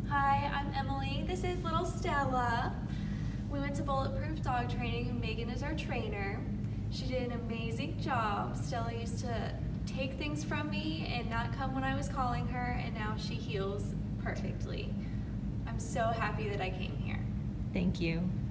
Hi, I'm Emily. This is little Stella. We went to Bulletproof Dog Training and Megan is our trainer. She did an amazing job. Stella used to take things from me and not come when I was calling her, and now she heals perfectly. I'm so happy that I came here. Thank you.